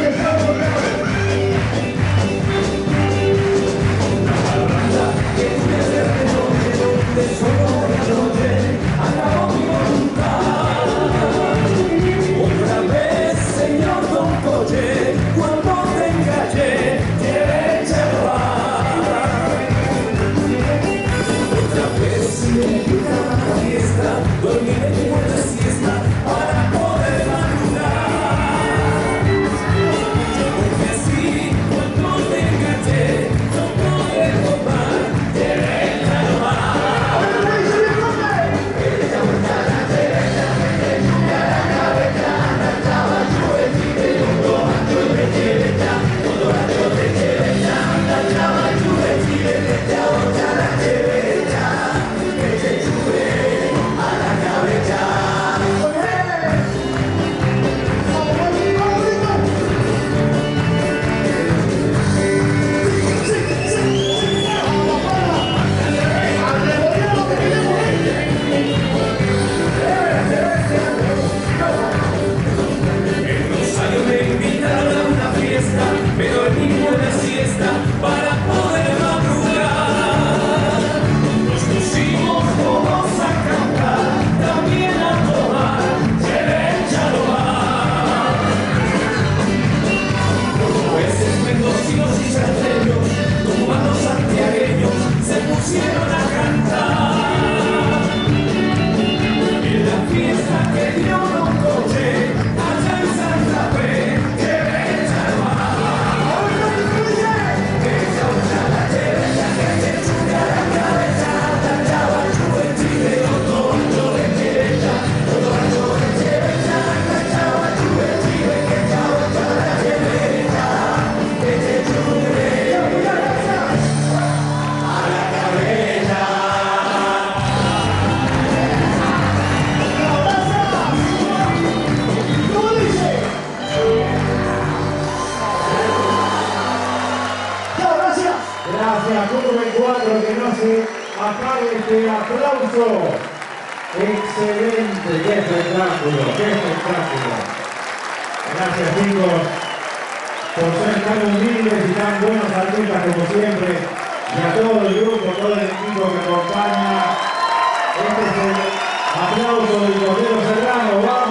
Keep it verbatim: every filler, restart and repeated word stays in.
Apague este aplauso. Excelente, qué espectáculo, qué espectáculo. Gracias, chicos, por ser tan humildes y tan buenos artistas como siempre. Y a todo el grupo, todo el equipo que acompaña. Este es el aplauso del Cordero Serrano.